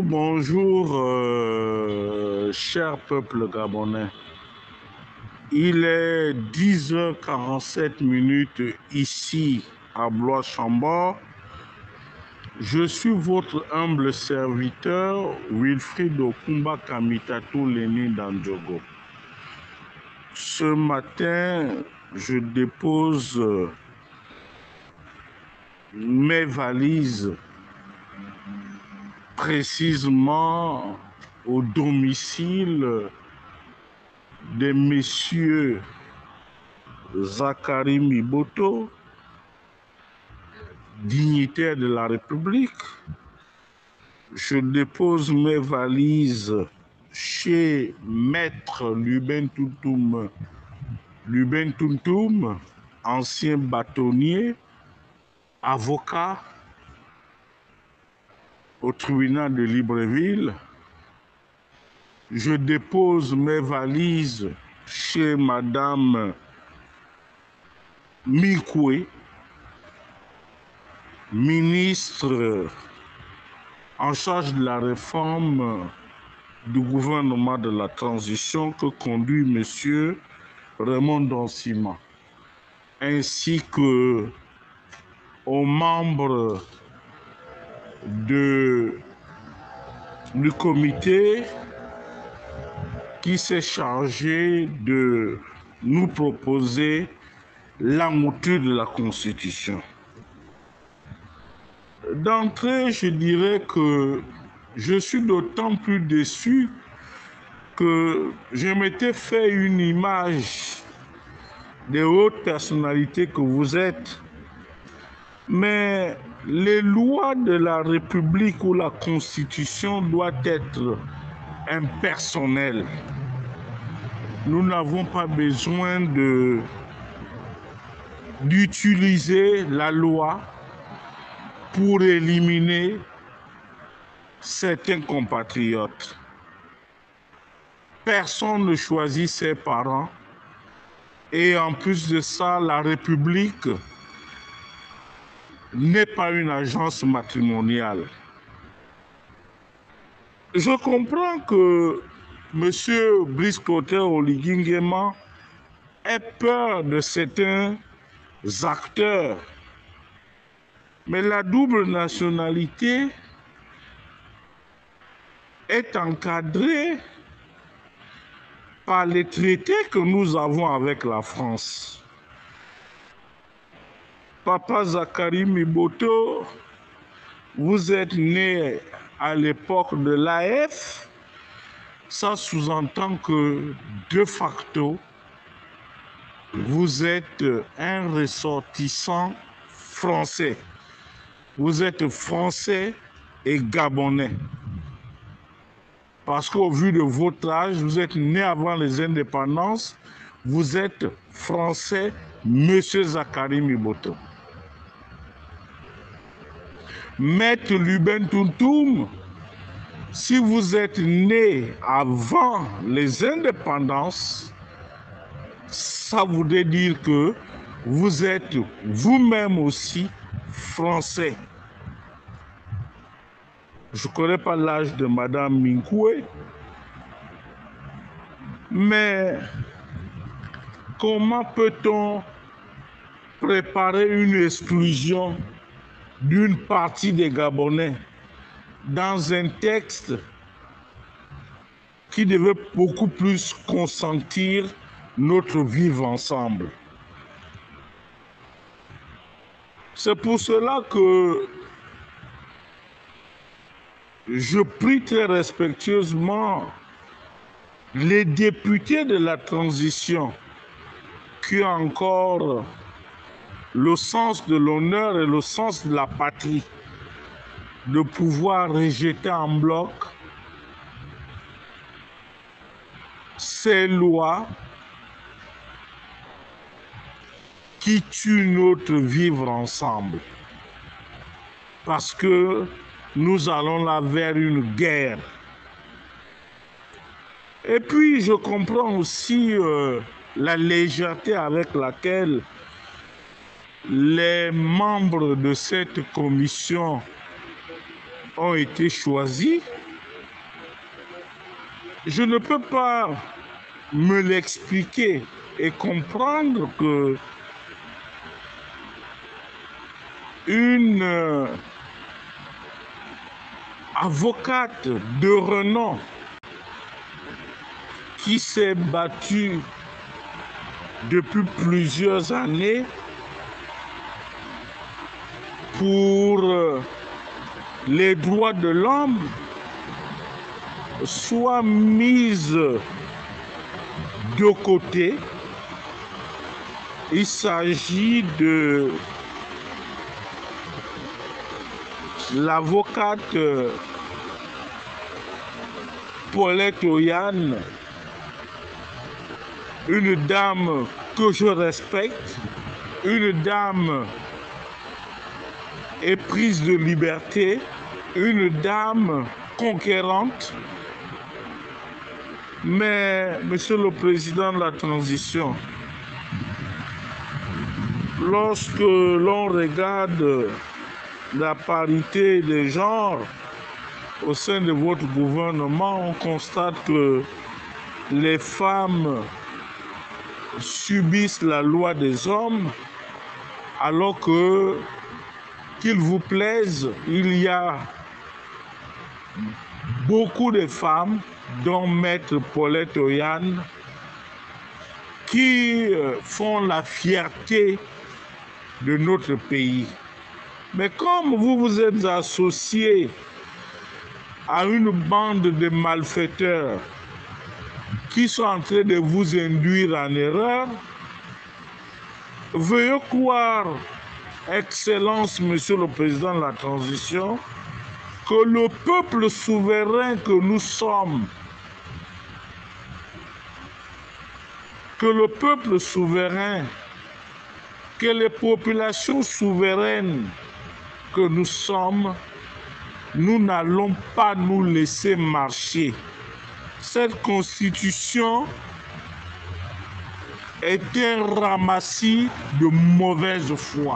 Bonjour, cher peuple gabonais. Il est 10h47 ici à Blois-Chambord. Je suis votre humble serviteur, Wilfried Okumba Kamitatou Léni Dandjogo. Ce matin, je dépose mes valises précisément au domicile de messieurs Zakari Miboto, dignitaire de la République. Je dépose mes valises chez Maître Luben Tuntum, ancien bâtonnier, avocat au tribunal de Libreville. Je dépose mes valises chez Madame Mikoué, ministre en charge de la réforme du gouvernement de la transition que conduit M. Raymond Donsima, ainsi que aux membres du comité qui s'est chargé de nous proposer la mouture de la Constitution. D'entrée, je dirais que je suis d'autant plus déçu que je m'étais fait une image des hautes personnalités que vous êtes, mais les lois de la République ou la Constitution doivent être impersonnelles. Nous n'avons pas besoin d'utiliser la loi pour éliminer certains compatriotes. Personne ne choisit ses parents et en plus de ça, la République n'est pas une agence matrimoniale. Je comprends que M. Brice Clotaire Oligui Nguema ait peur de certains acteurs, mais la double nationalité est encadrée par les traités que nous avons avec la France. Papa Zakari Miboto, vous êtes né à l'époque de l'AF. Ça sous-entend que, de facto, vous êtes un ressortissant français. Vous êtes français et gabonais. Parce qu'au vu de votre âge, vous êtes né avant les indépendances, vous êtes français, Monsieur Zakari Miboto. Maître Luben Tuntum, si vous êtes né avant les indépendances, ça voudrait dire que vous êtes vous-même aussi français. Je ne connais pas l'âge de Madame Minkoué, mais comment peut-on préparer une exclusion d'une partie des Gabonais dans un texte qui devait beaucoup plus consentir notre vivre ensemble? C'est pour cela que je prie très respectueusement les députés de la transition qui ont encore le sens de l'honneur et le sens de la patrie de pouvoir rejeter en bloc ces lois qui tuent notre vivre ensemble. Parce que nous allons là vers une guerre. Et puis je comprends aussi la légèreté avec laquelle les membres de cette commission ont été choisis je ne peux pas me l'expliquer et comprendre que une avocate de renom qui s'est battue depuis plusieurs années pour les droits de l'homme soit mise de côté. Il s'agit de l'avocate Paulette Oyane, une dame que je respecte, une dame éprise de liberté, une dame conquérante. Mais, Monsieur le Président de la Transition, lorsque l'on regarde la parité des genres au sein de votre gouvernement, on constate que les femmes subissent la loi des hommes, alors que, qu'il vous plaise, il y a beaucoup de femmes, dont Maître Paulette Oyane, qui font la fierté de notre pays. Mais comme vous vous êtes associé à une bande de malfaiteurs qui sont en train de vous induire en erreur, veuillez croire, Excellence, Monsieur le Président de la Transition, que le peuple souverain que nous sommes, que le peuple souverain, que les populations souveraines que nous sommes, nous n'allons pas nous laisser marcher. Cette constitution est un ramassis de mauvaise foi.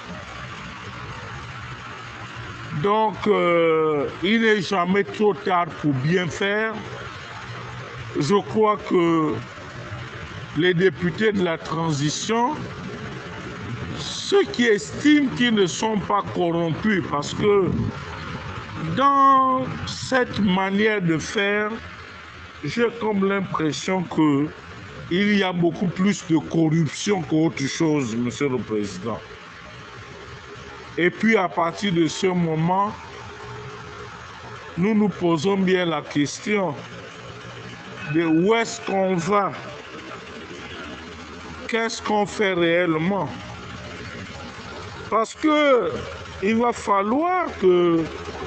Donc, il n'est jamais trop tard pour bien faire. Je crois que les députés de la transition, ceux qui estiment qu'ils ne sont pas corrompus, parce que dans cette manière de faire, j'ai comme l'impression qu'il y a beaucoup plus de corruption qu'autre chose, Monsieur le Président. Et puis à partir de ce moment, nous nous posons bien la question de où est-ce qu'on va, qu'est-ce qu'on fait réellement. Parce que il va falloir que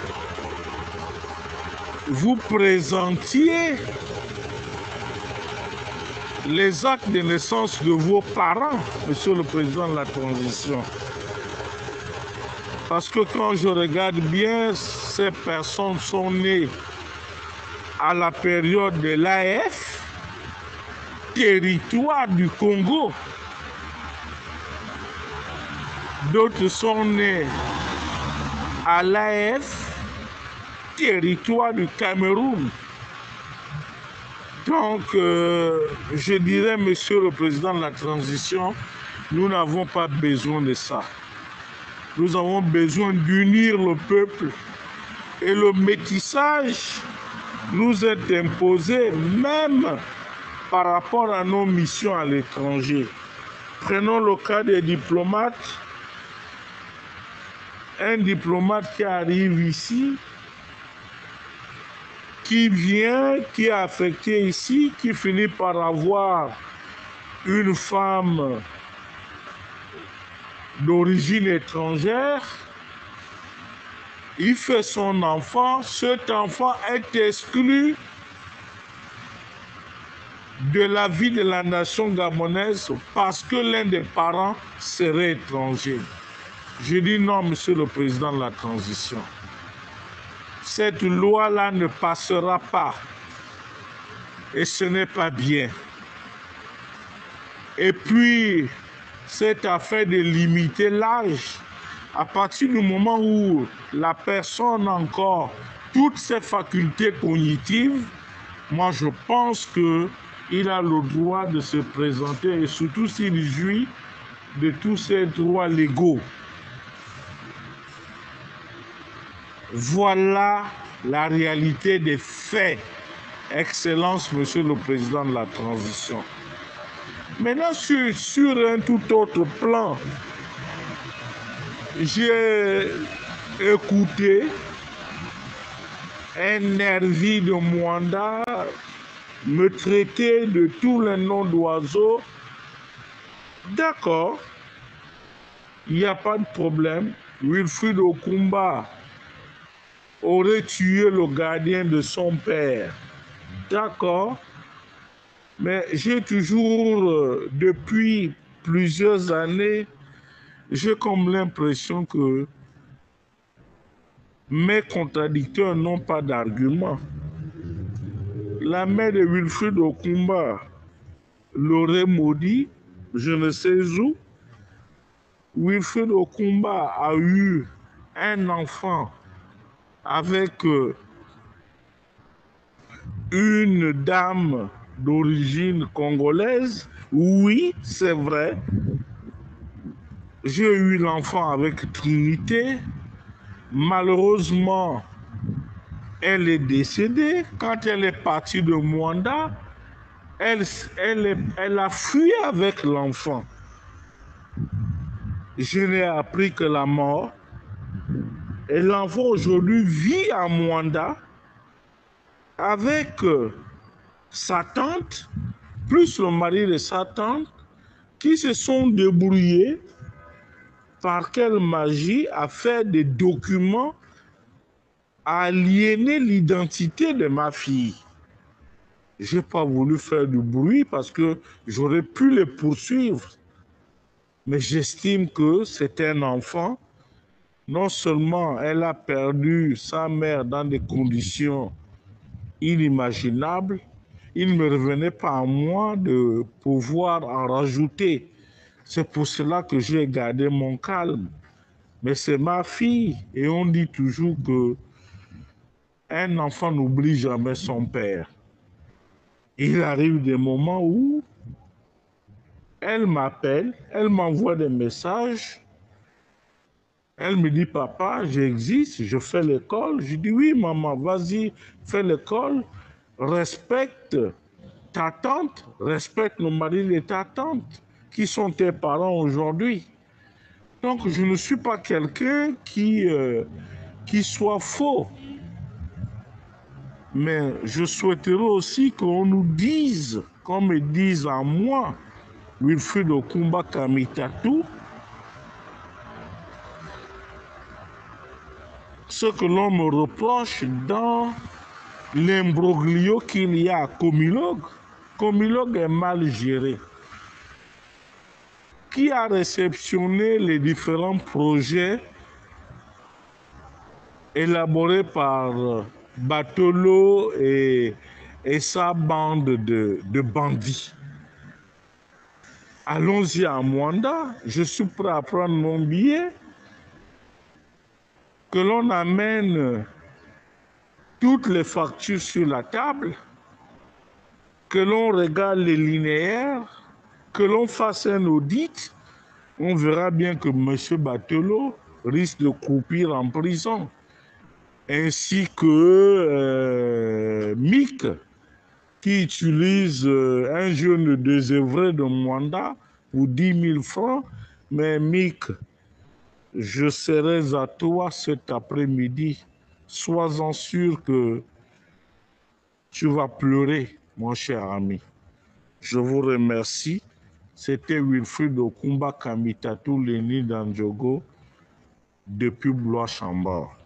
vous présentiez les actes de naissance de vos parents, Monsieur le Président de la Transition. Parce que quand je regarde bien, ces personnes sont nées à la période de l'AF, territoire du Congo. D'autres sont nés à l'AF, territoire du Cameroun. Donc, je dirais, Monsieur le Président de la Transition, nous n'avons pas besoin de ça. Nous avons besoin d'unir le peuple. Et le métissage nous est imposé même par rapport à nos missions à l'étranger. Prenons le cas des diplomates. Un diplomate qui arrive ici, qui vient, qui est affecté ici, qui finit par avoir une femme d'origine étrangère, il fait son enfant, cet enfant est exclu de la vie de la nation gabonaise parce que l'un des parents serait étranger. Je dis non, Monsieur le Président de la Transition. Cette loi-là ne passera pas. Et ce n'est pas bien. Et puis, cette affaire de limiter l'âge, à partir du moment où la personne a encore toutes ses facultés cognitives, moi je pense qu'il a le droit de se présenter et surtout s'il jouit de tous ses droits légaux. Voilà la réalité des faits. Excellence, Monsieur le Président de la Transition. Maintenant, sur un tout autre plan, j'ai écouté un nervi de Mwanda me traiter de tous les noms d'oiseaux. D'accord, il n'y a pas de problème. Wilfried Okumba aurait tué le gardien de son père. D'accord, mais j'ai toujours, depuis plusieurs années, j'ai comme l'impression que mes contradicteurs n'ont pas d'argument. La mère de Wilfried Okumba l'aurait maudit, je ne sais où. Wilfried Okumba a eu un enfant avec une dame d'origine congolaise. Oui, c'est vrai. J'ai eu l'enfant avec Trinité. Malheureusement, elle est décédée. Quand elle est partie de Mwanda, elle a fui avec l'enfant. Je n'ai appris que la mort. Et l'enfant aujourd'hui vit à Mwanda avec sa tante, plus le mari de sa tante, qui se sont débrouillés par quelle magie à faire des documents à aliéner l'identité de ma fille. Je n'ai pas voulu faire du bruit parce que j'aurais pu les poursuivre. Mais j'estime que c'est un enfant. Non seulement elle a perdu sa mère dans des conditions inimaginables, il ne me revenait pas à moi de pouvoir en rajouter. C'est pour cela que j'ai gardé mon calme. Mais c'est ma fille et on dit toujours que un enfant n'oublie jamais son père. Il arrive des moments où elle m'appelle, elle m'envoie des messages. Elle me dit, papa, j'existe, je fais l'école. Je dis, oui, maman, vas-y, fais l'école. Respecte ta tante, respecte le mari de ta tante, qui sont tes parents aujourd'hui. Donc, je ne suis pas quelqu'un qui soit faux. Mais je souhaiterais aussi qu'on nous dise, qu'on me dise à moi, Wilfried Okumba Kamitatu, ce que l'on me reproche dans l'imbroglio qu'il y a à Comilog. Comilog est mal géré. Qui a réceptionné les différents projets élaborés par Batolo et sa bande de bandits? Allons-y à Mwanda, je suis prêt à prendre mon billet, que l'on amène toutes les factures sur la table, que l'on regarde les linéaires, que l'on fasse un audit, on verra bien que M. Batolo risque de croupir en prison, ainsi que Mick, qui utilise un jeune désœuvré de Mwanda pour 10 000 francs. Mais Mick, je serai à toi cet après-midi. Sois-en sûr que tu vas pleurer, mon cher ami. Je vous remercie. C'était Wilfried Okumba Kamitatu Leni Danjogo depuis Blois-Chambord.